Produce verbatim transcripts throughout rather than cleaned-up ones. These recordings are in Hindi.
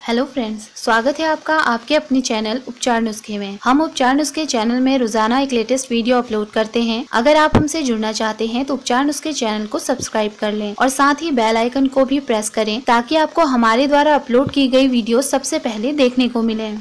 हेलो फ्रेंड्स, स्वागत है आपका आपके अपने चैनल उपचार नुस्खे में। हम उपचार नुस्खे चैनल में रोजाना एक लेटेस्ट वीडियो अपलोड करते हैं। अगर आप हमसे जुड़ना चाहते हैं तो उपचार नुस्खे चैनल को सब्सक्राइब कर लें और साथ ही बेल आइकन को भी प्रेस करें ताकि आपको हमारे द्वारा अपलोड की गई वीडियो सबसे पहले देखने को मिले।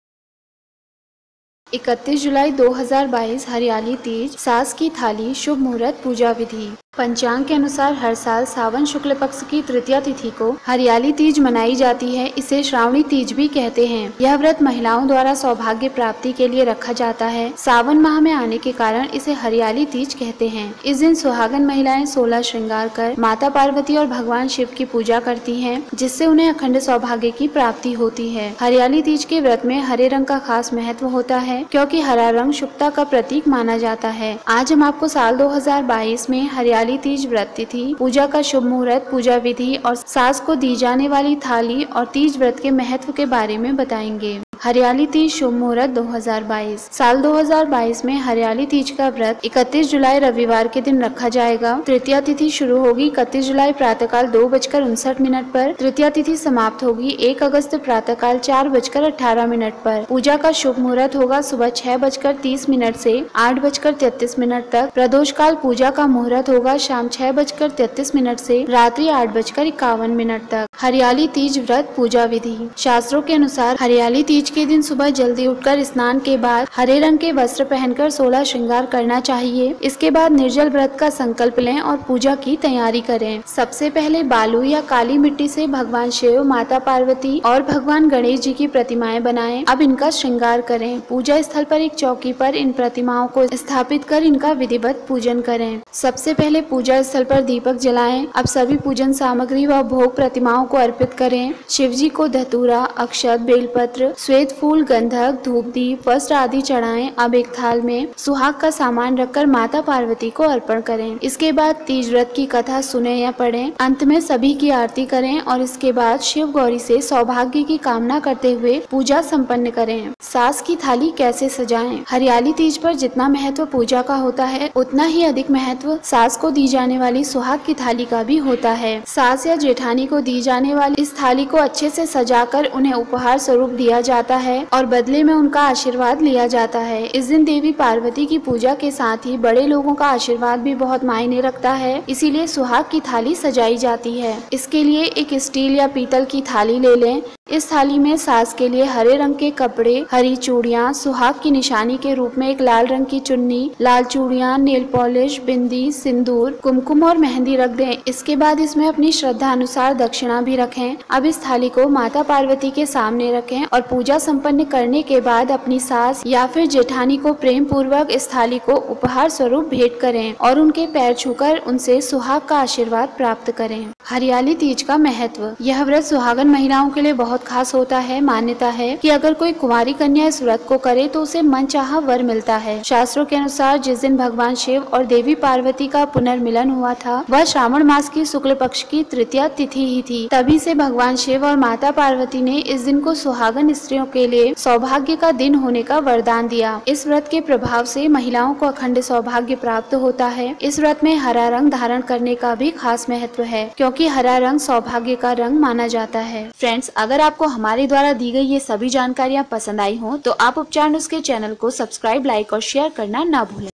इकतीस जुलाई दो हज़ार बाईस हरियाली तीज, सास की थाली, शुभ मुहूर्त, पूजा विधि। पंचांग के अनुसार हर साल सावन शुक्ल पक्ष की तृतीया तिथि को हरियाली तीज मनाई जाती है। इसे श्रावणी तीज भी कहते हैं। यह व्रत महिलाओं द्वारा सौभाग्य प्राप्ति के लिए रखा जाता है। सावन माह में आने के कारण इसे हरियाली तीज कहते हैं। इस दिन सुहागन महिलाएं सोलह श्रृंगार कर माता पार्वती और भगवान शिव की पूजा करती हैं, जिससे उन्हें अखंड सौभाग्य की प्राप्ति होती है। हरियाली तीज के व्रत में हरे रंग का खास महत्व होता है, क्योंकि हरा रंग शुभता का प्रतीक माना जाता है। आज हम आपको साल दो हज़ार बाईस में हरियाली तीज व्रत तिथि, पूजा का शुभ मुहूर्त, पूजा विधि और सास को दी जाने वाली थाली और तीज व्रत के महत्व के बारे में बताएंगे। हरियाली तीज शुभ मुहूर्त दो हज़ार बाईस। साल दो हज़ार बाईस में हरियाली तीज का व्रत इकतीस जुलाई रविवार के दिन रखा जाएगा। तृतीया तिथि शुरू होगी इकतीस जुलाई प्रातःकाल दो बजकर उनसठ मिनट पर। तृतीया तिथि समाप्त होगी एक अगस्त प्रातःकाल चार बजकर अठारह मिनट पर। पूजा का शुभ मुहूर्त होगा सुबह छह बजकर तीस मिनट से आठ बजकर तैतीस मिनट तक। प्रदोष काल पूजा का मुहूर्त होगा शाम छह बजकर तैतीस मिनट से रात्रि आठ बजकर इक्यावन मिनट तक। हरियाली तीज व्रत पूजा विधि। शास्त्रों के अनुसार हरियाली तीज के दिन सुबह जल्दी उठकर स्नान के बाद हरे रंग के वस्त्र पहनकर सोलह श्रृंगार करना चाहिए। इसके बाद निर्जल व्रत का संकल्प लें और पूजा की तैयारी करें। सबसे पहले बालू या काली मिट्टी से भगवान शिव, माता पार्वती और भगवान गणेश जी की प्रतिमाएं बनाएं। अब इनका श्रृंगार करें। पूजा स्थल पर एक चौकी पर इन प्रतिमाओं को स्थापित कर इनका विधिवत पूजन करें। सबसे पहले पूजा स्थल पर दीपक जलाएं। अब सभी पूजन सामग्री व भोग प्रतिमाओं को अर्पित करें। शिव जी को धतूरा, अक्षत, बेलपत्र, श्वेत फूल, गंधक, धूप दीप, वस्त्र आदि चढ़ाएं। अब एक थाल में सुहाग का सामान रखकर माता पार्वती को अर्पण करें। इसके बाद तीज व्रत की कथा सुने या पढ़ें। अंत में सभी की आरती करें और इसके बाद शिव गौरी से सौभाग्य की कामना करते हुए पूजा संपन्न करें। सास की थाली कैसे सजाएं? हरियाली तीज पर जितना महत्व पूजा का होता है, उतना ही अधिक महत्व सास को दी जाने वाली सुहाग की थाली का भी होता है। सास या जेठानी को दी जाने वाली इस थाली को अच्छे से सजाकर उन्हें उपहार स्वरूप दिया जाता है और बदले में उनका आशीर्वाद लिया जाता है। इस दिन देवी पार्वती की पूजा के साथ ही बड़े लोगों का आशीर्वाद भी बहुत मायने रखता है, इसीलिए सुहाग की थाली सजाई जाती है। इसके लिए एक स्टील या पीतल की थाली ले लें। इस थाली में सास के लिए हरे रंग के कपड़े, हरी चूड़ियाँ, सुहाग की निशानी के रूप में एक लाल रंग की चुन्नी, लाल चूड़ियाँ, नेल पॉलिश, बिंदी, सिंदूर, कुमकुम और मेहंदी रख दें। इसके बाद इसमें अपनी श्रद्धा अनुसार दक्षिणा भी रखें। अब इस थाली को माता पार्वती के सामने रखें और पूजा संपन्न करने के बाद अपनी सास या फिर जेठानी को प्रेम पूर्वक इस थाली को उपहार स्वरूप भेंट करें और उनके पैर छूकर उनसे सुहाग का आशीर्वाद प्राप्त करें। हरियाली तीज का महत्व। यह व्रत सुहागन महिलाओं के लिए बहुत खास होता है। मान्यता है कि अगर कोई कुंवारी कन्या इस व्रत को करे तो उसे मनचाहा वर मिलता है। शास्त्रों के अनुसार जिस दिन भगवान शिव और देवी पार्वती का पुनर्मिलन हुआ था, वह श्रावण मास की शुक्ल पक्ष की तृतीया तिथि ही थी। तभी से भगवान शिव और माता पार्वती ने इस दिन को सुहागन स्त्रियों के लिए सौभाग्य का दिन होने का वरदान दिया। इस व्रत के प्रभाव से महिलाओं को अखंड सौभाग्य प्राप्त होता है। इस व्रत में हरा रंग धारण करने का भी खास महत्व है, क्योंकि हरा रंग सौभाग्य का रंग माना जाता है। फ्रेंड्स, अगर आपको हमारे द्वारा दी गई ये सभी जानकारियाँ पसंद आई हो तो आप उपचार नुस्खे चैनल को सब्सक्राइब, लाइक और शेयर करना ना भूलें।